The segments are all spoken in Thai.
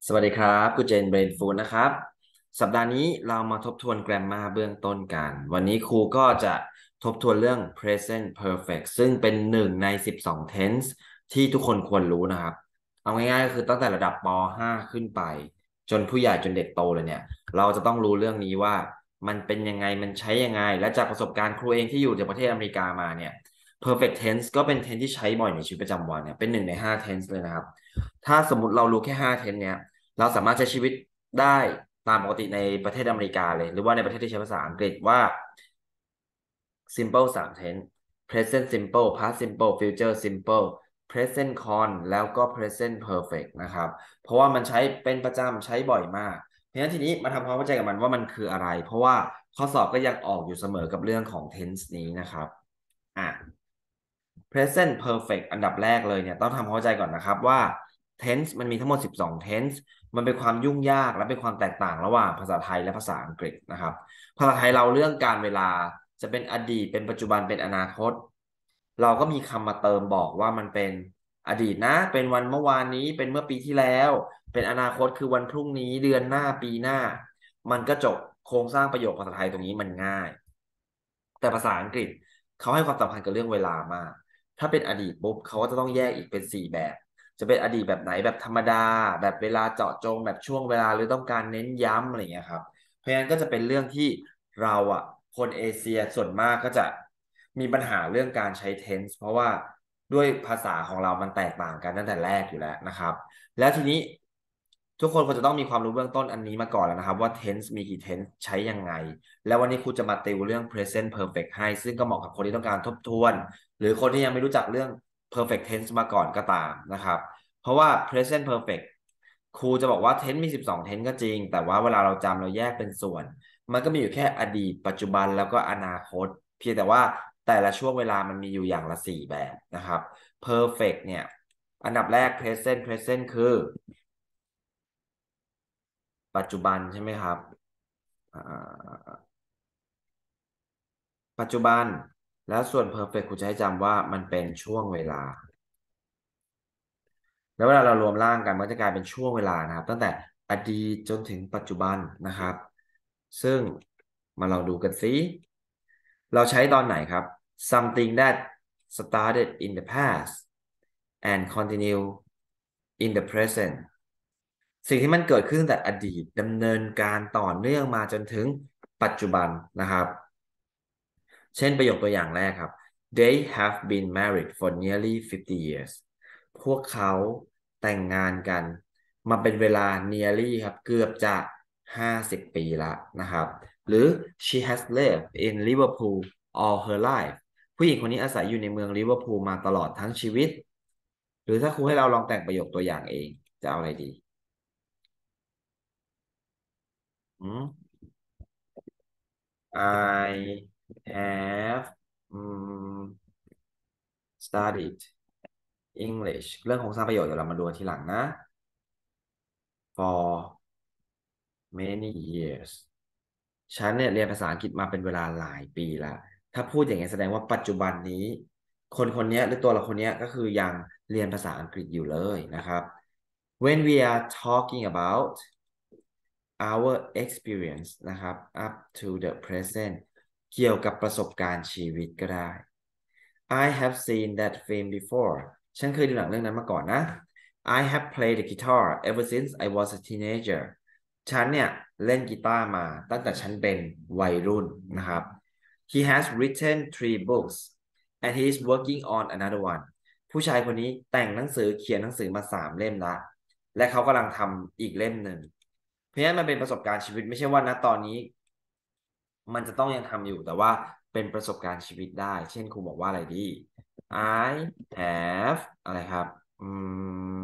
สวัสดีครับกูเจนเบรนฟูดนะครับสัปดาห์นี้เรามาทบทวนแกรมมาเบื้องต้นกันวันนี้ครูก็จะทบทวนเรื่อง present perfect ซึ่งเป็นหนึ่งใน12 tense ที่ทุกคนควรรู้นะครับเอาง่ายๆก็คือตั้งแต่ระดับป .5 ขึ้นไปจนผู้ใหญ่จนเด็กโตเลยเนี่ยเราจะต้องรู้เรื่องนี้ว่ามันเป็นยังไงมันใช้ยังไงและจากประสบการณ์ครูเองที่อยู่ในประเทศอเมริกามาเนี่ย perfect tense ก็เป็น tense ที่ใช้บ่อยในชีวิตประจำวันเนี่ยเป็นหนึ่งใน5 tense เลยนะครับถ้าสมมติเรารู้แค่5 tense เนี่ย เราสามารถใช้ชีวิตได้ตามปกติในประเทศอเมริกาเลยหรือว่าในประเทศที่ใช้ภาษาอังกฤษว่า simple 3 tense present simple past simple future simple present con แล้วก็ present perfect นะครับเพราะว่ามันใช้เป็นประจำใช้บ่อยมากเพราะฉะนั้นทีนี้มาทำความเข้าใจกับมันว่ามันคืออะไรเพราะว่าข้อสอบก็ยังออกอยู่เสมอกับเรื่องของ tense นี้นะครับอ่ะ present perfect อันดับแรกเลยเนี่ยต้องทำความเข้าใจก่อนนะครับว่า tense มันมีทั้งหมด12 tense มันเป็นความยุ่งยากและเป็นความแตกต่างระหว่างภาษาไทยและภาษาอังกฤษนะครับภาษาไทยเราเรื่องการเวลาจะเป็นอดีตเป็นปัจจุบันเป็นอนาคตเราก็มีคำมาเติมบอกว่ามันเป็นอดีตนะเป็นวันเมื่อวานนี้เป็นเมื่อปีที่แล้วเป็นอนาคตคือวันพรุ่งนี้เดือนหน้าปีหน้ามันก็จบโครงสร้างประโยคภาษาไทยตรงนี้มันง่ายแต่ภาษาอังกฤษเขาให้ความสำคัญกับเรื่องเวลามาก ถ้าเป็นอดีตปุ๊บเขาก็จะต้องแยกอีกเป็น4 แบบจะเป็นอดีตแบบไหนแบบธรรมดาแบบเวลาเจาะจงแบบช่วงเวลาหรือต้องการเน้นย้ำอะไรเงี้ยครับเพราะฉะนั้นก็จะเป็นเรื่องที่เราอ่ะคนเอเชียส่วนมากก็จะมีปัญหาเรื่องการใช้ tense เพราะว่าด้วยภาษาของเรามันแตกต่างกันตั้งแต่แรกอยู่แล้วนะครับแล้วทีนี้ทุกคนควรจะต้องมีความรู้เบื้องต้นอันนี้มาก่อนแล้วนะครับว่า tense มีกี่ tense ใช้ยังไงแล้ววันนี้ครูจะมาติวเรื่อง present perfect ให้ซึ่งก็เหมาะกับคนที่ต้องการทบทวน หรือคนที่ยังไม่รู้จักเรื่อง perfect tense มาก่อนก็ตามนะครับเพราะว่า present perfect ครูจะบอกว่า tense มี12 tense ก็จริงแต่ว่าเวลาเราจำเราแยกเป็นส่วนมันก็มีอยู่แค่อดีตปัจจุบันแล้วก็อนาคตเพียงแต่ว่าแต่ละช่วงเวลามันมีอยู่อย่างละ4 แบบนะครับ perfect เนี่ยอันดับแรก present คือปัจจุบันใช่ไหมครับอ่าปัจจุบันแล้วส่วน perfect ครูจะให้จำว่ามันเป็นช่วงเวลา แล้วเวลาเรารวมร่างกันมันก็จะกลายเป็นช่วงเวลานะครับตั้งแต่อดีตจนถึงปัจจุบันนะครับซึ่งมาลองดูกันสิเราใช้ตอนไหนครับ something that started in the past and continue in the present สิ่งที่มันเกิดขึ้นตั้งแต่อดีตดำเนินการต่อเนื่องมาจนถึงปัจจุบันนะครับ เช่นประโยคตัวอย่างแรกครับ They have been married for nearly 50 years พวกเขาแต่งงานกันมาเป็นเวลา nearly ครับเกือบจะ50 ปีละนะครับหรือ She has lived in Liverpool all her life ผู้หญิงคนนี้อาศัยอยู่ในเมืองลิเวอร์พูลมาตลอดทั้งชีวิตหรือถ้าครูให้เราลองแต่งประโยคตัวอย่างเองจะเอาอะไรดีอืม I have studied English เรื่องโครงสร้างประโยคเดี๋ยวเรามาดูทีหลังนะ for many years ฉันเนี่ยเรียนภาษาอังกฤษมาเป็นเวลาหลายปีแล้วถ้าพูดอย่างนี้แสดงว่าปัจจุบันนี้คนคนนี้หรือตัวเราคนนี้ก็คือยังเรียนภาษาอังกฤษอยู่เลยนะครับ when we are talking about our experience นะครับ up to the present เกี่ยวกับประสบการณ์ชีวิตก็ได้ I have seen that film before ฉันเคยดูหนังเรื่องนั้นมาก่อนนะ I have played the guitar ever since I was a teenager ฉันเนี่ยเล่นกีตาร์มาตั้งแต่ฉันเป็นวัยรุ่นนะครับ He has written 3 books and he is working on another one ผู้ชายคนนี้แต่งหนังสือเขียนหนังสือมา3 เล่มละและเขากำลังทำอีกเล่มหนึ่งเพราะฉะนั้นมันเป็นประสบการณ์ชีวิตไม่ใช่ว่าณตอนนี้มันจะต้องยังทำอยู่แต่ว่าเป็นประสบการณ์ชีวิตได้เช่นครูบอกว่าอะไรดี I have อะไรครับอืม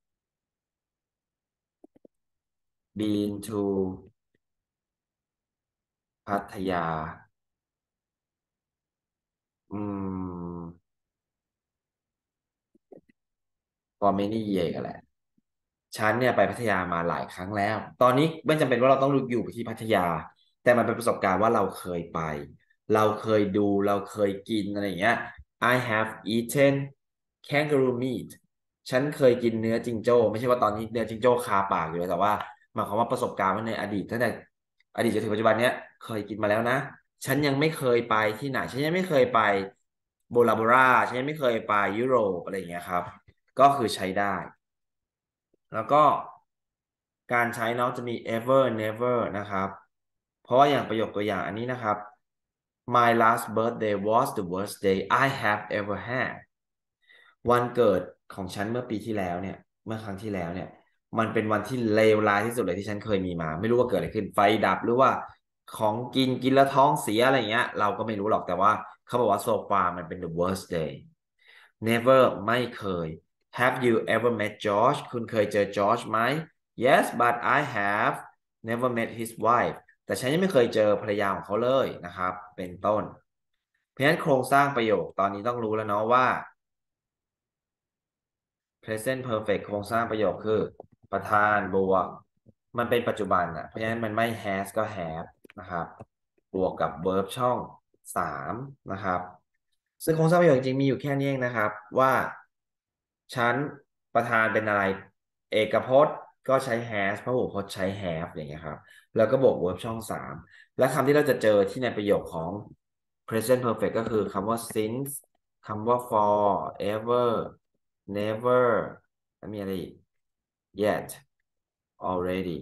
been to พัทยาอืม for many years กันแหละ ฉันเนี่ยไปพัทยามาหลายครั้งแล้ว ตอนนี้ไม่จำเป็นว่าเราต้องอยู่ที่พัทยา แต่มันเป็นประสบการณ์ว่าเราเคยไป เราเคยดู เราเคยกินอะไรอย่างเงี้ย I have eaten kangaroo meat ฉันเคยกินเนื้อจิงโจ้ไม่ใช่ว่าตอนนี้เนื้อจิงโจ้คาปากอยู่เลยแต่ว่าหมายความว่าประสบการณ์ว่าในอดีตตั้งแต่อดีตจนถึงปัจจุบันเนี้ยเคยกินมาแล้วนะฉันยังไม่เคยไปที่ไหนฉันยังไม่เคยไปโบราโบราฉันยังไม่เคยไปยุโรปอะไรอย่างเงี้ยครับก็คือใช้ได้แล้วก็การใช้เนาะจะมี ever never นะครับเพราะว่าอย่างประโยคตัวอย่างอันนี้นะครับ My last birthday was the worst day I have ever had วันเกิดของฉันเมื่อปีที่แล้วเนี่ยเมื่อครั้งที่แล้วเนี่ยมันเป็นวันที่เลวร้ายที่สุดเลยที่ฉันเคยมีมาไม่รู้ว่าเกิดอะไรขึ้นไฟดับหรือว่าของกินแล้วท้องเสียอะไรเงี้ยเราก็ไม่รู้หรอกแต่ว่าเขาบอกว่าโซฟามันเป็น the worst day never ไม่เคย Have you ever met George คุณเคยเจอ George ไหม Yes but I have never met his wife แต่ฉันยังไม่เคยเจอภรรยาของเขาเลยนะครับเป็นต้นเพราะฉะนั้นโครงสร้างประโยคตอนนี้ต้องรู้แล้วเนาะว่า present perfect โครงสร้างประโยคคือประธานบวกมันเป็นปัจจุบันอ่ะเพราะฉะนั้นมันไม่ has ก็ have นะครับบวกกับ verb ช่อง3นะครับซึ่งโครงสร้างประโยคจริงๆมีอยู่แค่นี้เองนะครับว่าฉันประธานเป็นอะไรเอกพจน์ก็ใช้ has พหูพจน์ใช้ have อย่างเงี้ยครับแล้วก็บวก verb ช่อง3และคำที่เราจะเจอที่ในประโยคของ present perfect ก็คือคำว่า since คำว่า for ever never แล้วมีอะไรอีก yet already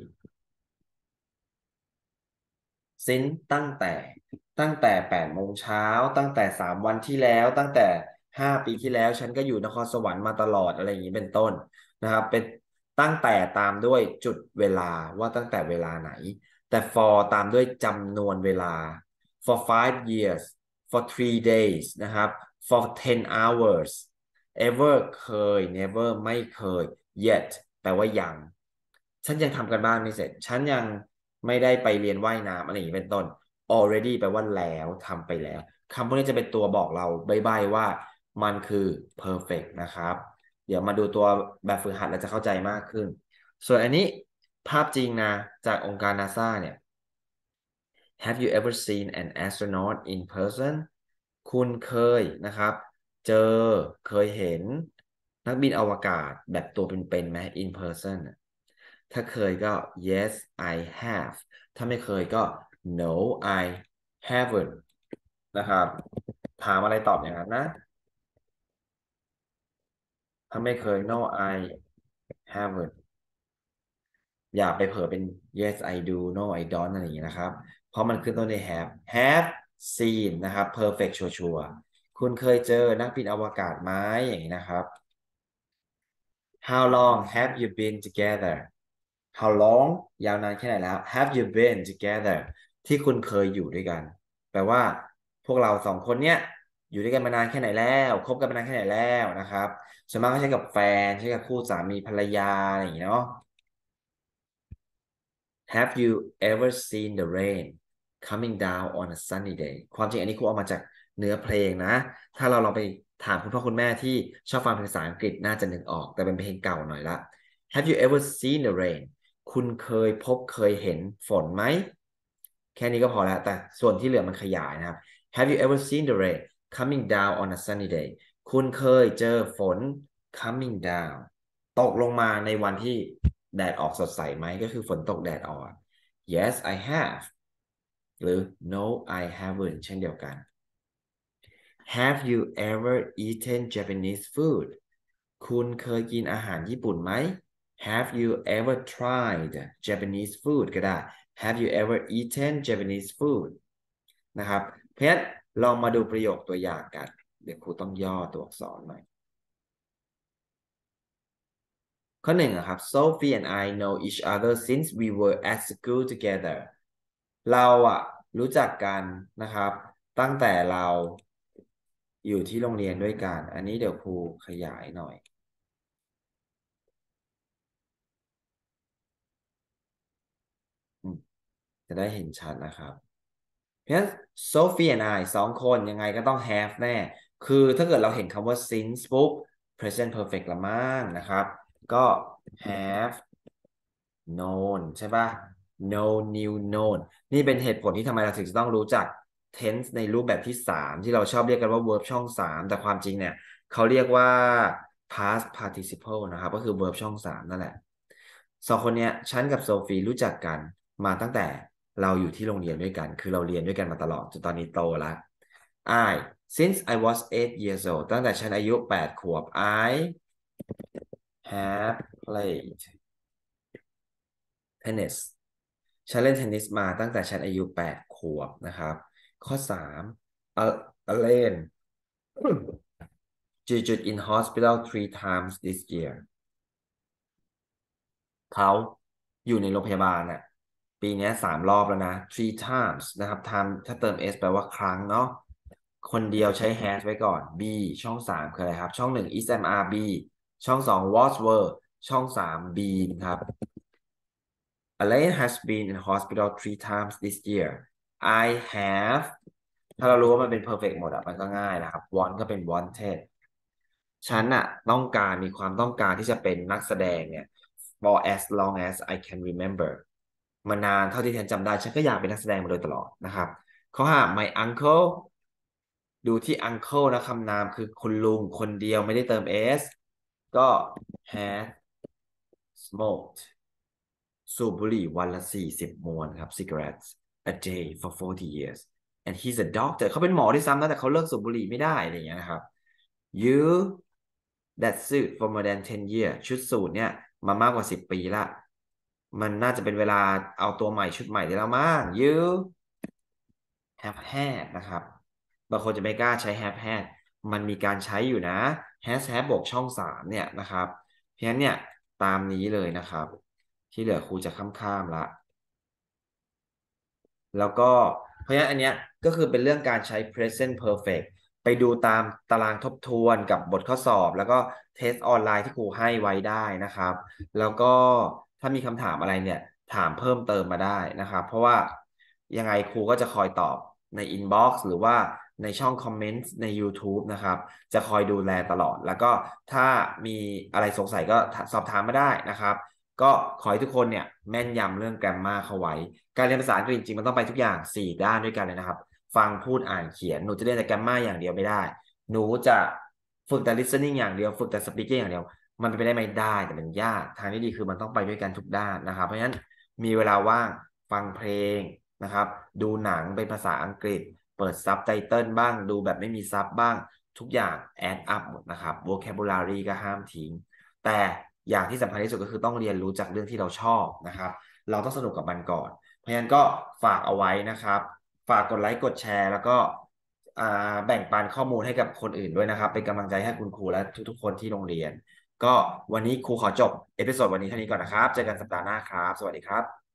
since ตั้งแต่8 โมงเช้าตั้งแต่3 วันที่แล้วตั้งแต่5 ปีที่แล้วฉันก็อยู่นครสวรรค์มาตลอดอะไรอย่างนี้เป็นต้นนะครับเป็นตั้งแต่ตามด้วยจุดเวลาว่าตั้งแต่เวลาไหนแต่ for ตามด้วยจำนวนเวลา for 5 years for 3 daysนะครับ for 10 hours ever เคย never ไม่เคย yet แปลว่ายังฉันยังทำกันบ้านไม่เสร็จฉันยังไม่ได้ไปเรียนว่ายน้ำอะไรอย่างนี้เป็นต้น already แปลว่าแล้วทำไปแล้วคำพวกนี้จะเป็นตัวบอกเราใบ้ๆว่ามันคือ perfect นะครับเดี๋ยวมาดูตัวแบบฝึกหัดเราจะเข้าใจมากขึ้นส่วนอันนี้ภาพจริงนะจากองค์การนาซาเนี่ย Have you ever seen an astronaut in person คุณเคยนะครับเจอเคยเห็นนักบินอวกาศแบบตัวเป็นๆไหม in person น่ะถ้าเคยก็ yes I have ถ้าไม่เคยก็ no I haven't นะครับถามอะไรตอบอย่างนั้นนะถ้าไม่เคย no I haven't อย่าไปเผลอเป็น yes I do no I don't อะไรอย่างนี้นะครับเพราะมันขึ้นต้นด้วย have seen นะครับ perfect ชัวร์ๆคุณเคยเจอนักบินอวกาศไหมอย่างนี้นะครับ How long have you been together How long ยาวนานแค่ไหนแล้ว Have you been together ที่คุณเคยอยู่ด้วยกันแปลว่าพวกเรา2 คนเนี้ยอยู่ด้วยกันมานานแค่ไหนแล้วคบกันมานานแค่ไหนแล้วนะครับส่วนมากก็ใช้กับแฟนใช้กับคู่สามีภรรยาอะไรอย่างเงี้ยเนาะ Have you ever seen the rain coming down on a sunny day ความจริงอันนี้ครูเอามาจากเนื้อเพลงนะถ้าเราลองไปถามคุณพ่อคุณแม่ที่ชอบฟังเพลงภาษาอังกฤษน่าจะนึกออกแต่เป็นเพลงเก่าหน่อยละ Have you ever seen the rain คุณเคยพบเคยเห็นฝนไหมแค่นี้ก็พอแล้วแต่ส่วนที่เหลือมันขยายนะครับ Have you ever seen the rain coming down on a sunny day คุณเคยเจอฝน coming down ตกลงมาในวันที่แดดออกสดใสไหมก็คือฝนตกแดดออก Yes I have หรือ No I haven't เช่นเดียวกัน Have you ever eaten Japanese food คุณเคยกินอาหารญี่ปุ่นไหม Have you ever tried Japanese food ก็ได้ Have you ever eaten Japanese food นะครับเพราะฉะนั้นลองมาดูประโยคตัวอย่างกันเดี๋ยวครูต้องย่อตัวอักษรหน่อยข้อ 1อะครับ Sophie and I know each other since we were at school together เราอะรู้จักกันนะครับตั้งแต่เราอยู่ที่โรงเรียนด้วยกันอันนี้เดี๋ยวครูขยายหน่อยอืมจะได้เห็นชัดนะครับเพราะฉะนั้น Sophie and I 2 คนยังไงก็ต้อง have แน่คือถ้าเกิดเราเห็นคำว่า since ปุ๊บ present perfect ละมั้งนะครับก็ have known ใช่ป่ะ know knew known นี่เป็นเหตุผลที่ทำไมเราถึงจะต้องรู้จัก tense ในรูปแบบที่3ที่เราชอบเรียกกันว่า verb ช่อง3แต่ความจริงเนี่ยเขาเรียกว่า past participle นะครับก็คือ verb ช่อง3นั่นแหละสองคนเนี้ยฉันกับโซฟีรู้จักกันมาตั้งแต่เราอยู่ที่โรงเรียนด้วยกันคือเราเรียนด้วยกันมาตลอดจนตอนนี้โตแล้ว I since I was 8 years old ตั้งแต่ฉันอายุ8ขวบ I have played tennis ฉันเล่นเทนนิสมาตั้งแต่ฉันอายุ8ขวบนะครับข้อ3 Elaine jujured in hospital 3 times this year เขาอยู่ในโรงพยาบาลน่ะปีนี้3 รอบแล้วนะ three times นะครับ time ถ้าเติม s แปลว่าครั้งเนาะคนเดียวใช้ has ไว้ก่อน b ช่อง3คืออะไรครับช่อง1 is am are be ช่อง2 was were ช่อง3 been ครับ Elaine has been in hospital 3 times this year I have ถ้าเรารู้ว่ามันเป็น perfect หมดอะมันก็ง่ายนะครับ want ก็เป็น wanted ฉันอะต้องการมีความต้องการที่จะเป็นนักแสดงเนี่ย for as long as I can remember มานานเท่าที่ฉันจำได้ฉันก็อยากเป็นนักแสดงมาโดยตลอดนะครับข้อห้า my uncle ดูที่ uncle นะคำนามคือคุณลุงคนเดียวไม่ได้เติม s ก็ had smoked สูบบุหรี่วันละ40 มวนครับ cigarettes a day for 40 years and he's a doctor เขาเป็นหมอที่ซ้ำนะแต่เขาเลิกสูบบุหรี่ไม่ได้อะไรอย่างเงี้ยนะครับ you that suit for more than 10 years ชุดสูทเนี่ยมามากกว่า10 ปีละมันน่าจะเป็นเวลาเอาตัวใหม่ชุดใหม่ได้แล้วมั้ง you have had นะครับบางคนจะไม่กล้าใช้ have had มันมีการใช้อยู่นะ has have บวกช่อง3เนี่ยนะครับเพราะฉะนั้นเนี่ยตามนี้เลยนะครับที่เหลือครูจะข้ามๆละ แล้วก็เพราะฉะนั้นอันเนี้ยก็คือเป็นเรื่องการใช้ present perfect ไปดูตามตารางทบทวนกับบทข้อสอบแล้วก็เทสออนไลน์ที่ครูให้ไว้ได้นะครับแล้วก็ถ้ามีคำถามอะไรเนี่ยถามเพิ่มเติมมาได้นะครับเพราะว่ายังไงครูก็จะคอยตอบใน inbox หรือว่าในช่องคอมเมนต์ใน YouTube นะครับจะคอยดูแลตลอดแล้วก็ถ้ามีอะไรสงสัยก็สอบถามมาได้นะครับ ก็ขอให้ทุกคนเนี่ยแม่นยำเรื่องแกรมมาเข้าไว้การเรียนภาษาอังกฤษจริงๆมันต้องไปทุกอย่าง4 ด้านด้วยกันเลยนะครับฟังพูดอ่านเขียนหนูจะเรียนแต่แกรมมาอย่างเดียวไม่ได้หนูจะฝึกแต่ listening อย่างเดียวฝึกแต่ speaking อย่างเดียวมันเป็นไปได้ไหมได้แต่มันยากทางที่ดีคือมันต้องไปด้วยกันทุกด้านนะครับเพราะฉะนั้นมีเวลาว่างฟังเพลงนะครับดูหนังเป็นภาษาอังกฤษเปิดซับไตเติลบ้างดูแบบไม่มีซับบ้างทุกอย่าง add up หมดนะครับ vocabulary ก็ห้ามทิ้ง แต่อย่างที่สำคัญที่สุดก็คือต้องเรียนรู้จากเรื่องที่เราชอบนะครับเราต้องสนุกกับมันก่อนเพราะฉะนั้นก็ฝากเอาไว้นะครับฝากกดไลค์กดแชร์แล้วก็แบ่งปันข้อมูลให้กับคนอื่นด้วยนะครับเป็นกำลังใจให้คุณครูและทุกๆคนที่โรงเรียนก็วันนี้ครูขอจบเอพิโซดวันนี้เท่านี้ก่อนนะครับเจอกันสัปดาห์หน้าครับสวัสดีครับ